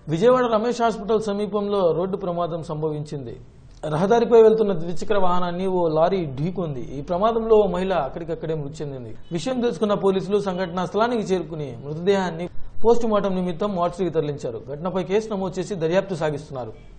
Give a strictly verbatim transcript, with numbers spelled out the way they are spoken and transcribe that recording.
Vijayawada Ramesh hospital సమీపంలో road ప్రమాదం సంభవించింది. రహదారిపై వెళ్తున్న ద్విచక్ర వాహనాన్ని ఓ లారీ ఢీకొంది. ఈ ప్రమాదంలో ఓ మహిళ అక్కడికక్కడే మృతి చెందింది. విషయం తెలుసుకున్న పోలీసులు సంఘటనా స్థలానికి చేరుకుని మృతదేహాన్ని పోస్టుమార్టం నిమిత్తం మార్చురీకి తరలించారు. ఘటనపై కేసు నమోదు చేసి దర్యాప్తు సాగిస్తున్నారు.